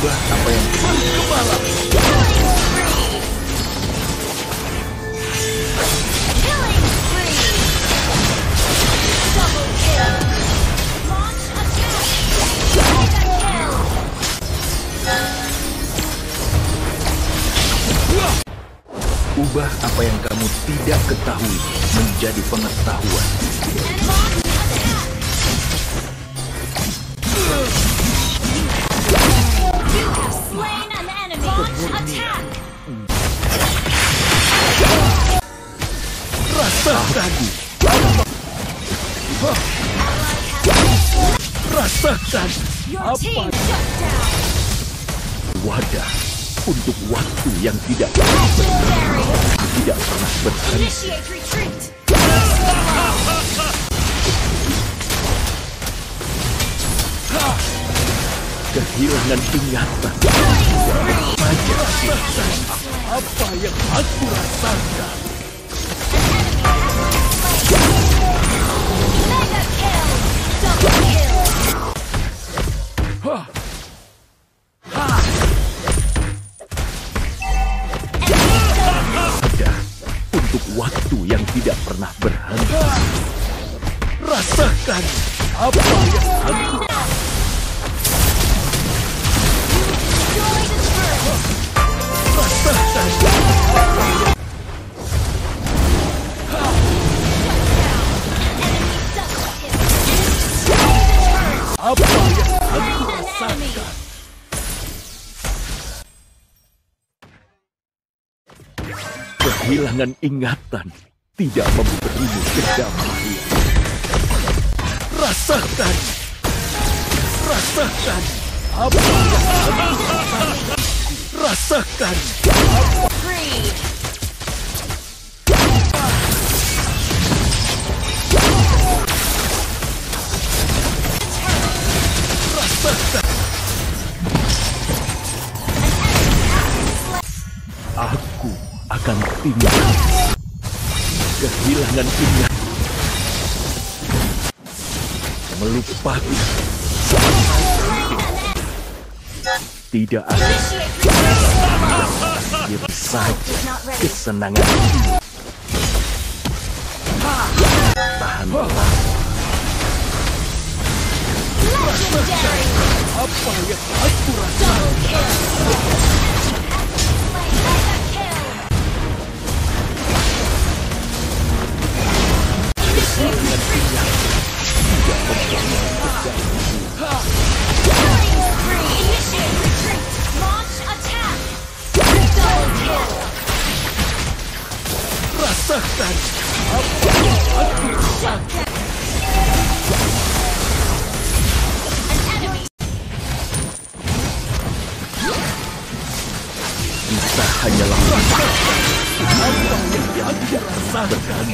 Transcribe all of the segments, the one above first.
Ubah apa yang bergembala. Ubah apa yang kamu tidak ketahui menjadi pengetahuan. Rasakan. Rasakan apa wadah untuk waktu yang tidak pernah berhenti. Kehilangan ingatan. Saja rasakan apa yang aku rasakan. Ada untuk waktu yang tidak pernah berhenti. Rasakan apa yang aku rasakan. Apa yang aku rasakan. Kehilangan ingatan tidak memberimu kedamaian. Rasakan. Rasakan apa yang aku rasakan. Rasakan apa. Rasakan. Aku akan tinggal. Kehilangan ingatan. Melupakan. Tidak ada. Akhir saja kesenangan ini. Tahanlah. Apa yang aku rasakan. Rasakan apa yang aku rasakan. Kita hanyalah rasakan apa yang tidak rasakan.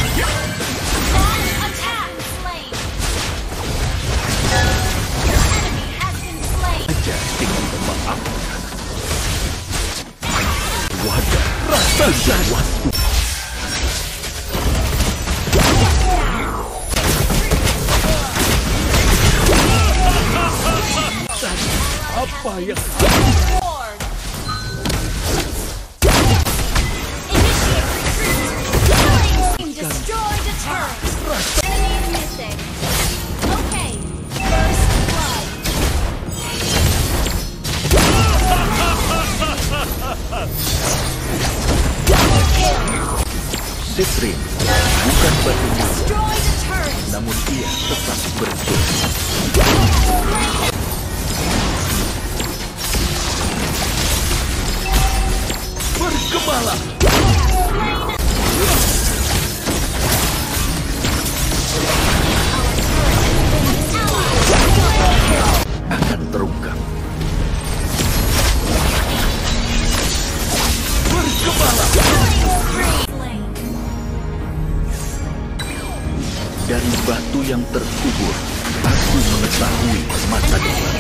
Aja ingin memaafkan. Wadah rasakan waktu. Apa yang Sitrin bukan batu mulia, namun ia tetap berdosa. Bergembala. Akan terungkap. Bergembala. Dari batu yang terkubur, aku mengetahui masa depan.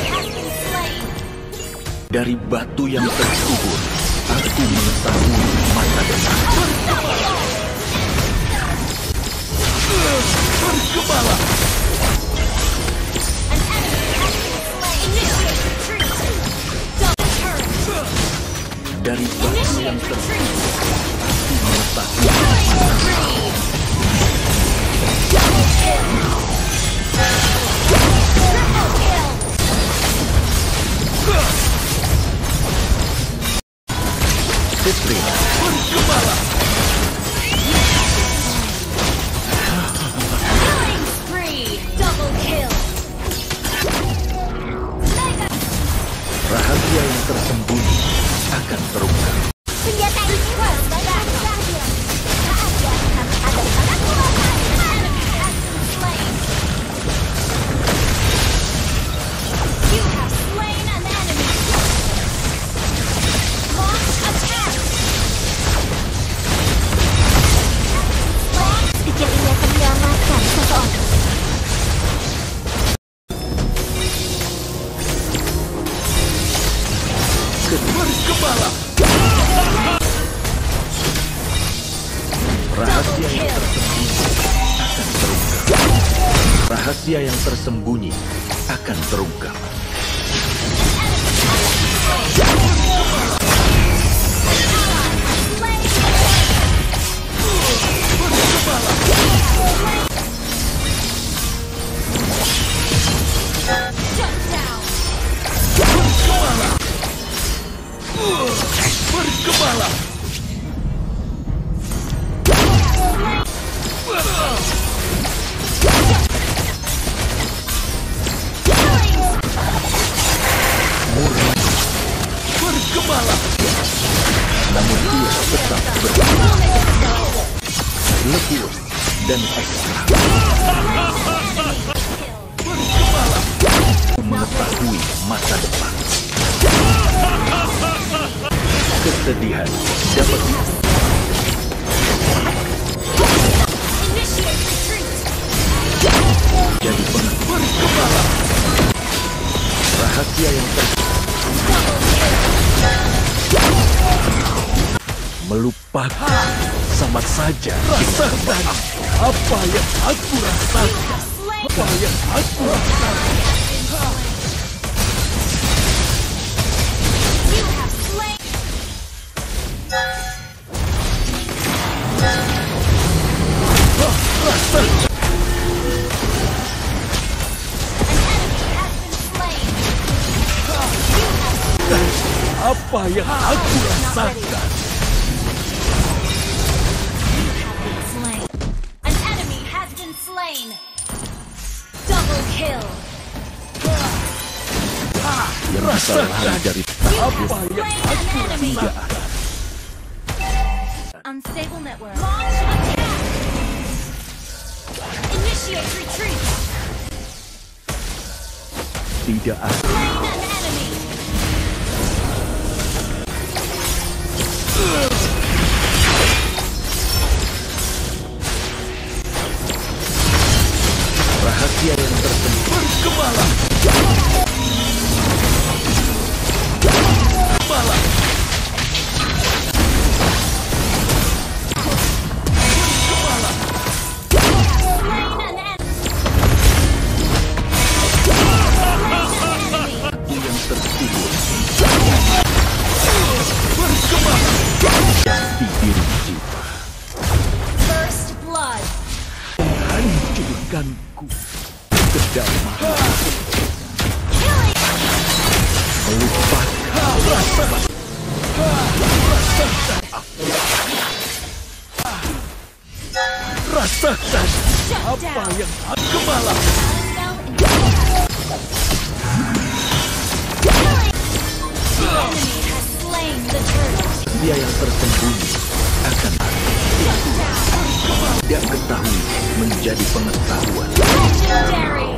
Dari batu yang terkubur, aku mengetahui masa depan. Bergembala. Dari batu yang terkubur, aku mengetahui Putri bergembala. Rahasia yang tersembunyi akan terungkap. Senjata ini berakhir. Ada pada kuasa. You have slain an enemy. Launch attack. Pikir ini akan menyelamatkan seseorang. Bergembala. Rahasia yang tersembunyi akan terungkap. Bergembala. Bergembala. Namun dia tetap bergembala. Lebih dan ekstra. Bergembala. Mengetahui masa depan. Kesedihan dapat jadi bergembala. Rahasia yang melupakan sama saja. Rasakan apa yang aku rasakan. Apa yang aku rasakan. Apa yang aku rasakan. An enemy has been slain. Double kill. Yang bisa lari dari apa yang aku rasakan. Unstable network. Launch attack. Initiate retreat. Tidak ada. Slain an enemy. Rahasia yang tersembunyi. Bergembala. Bergembala. Bergembala. Aku yang terkubur. Bergembala. Jati diri jiwa. First blood. Hancurkanku ke dalam melupakan rasakan apa yang aku malam. Dia yang tersembunyi akan tidak ketahui menjadi pengetahuan. Legendary.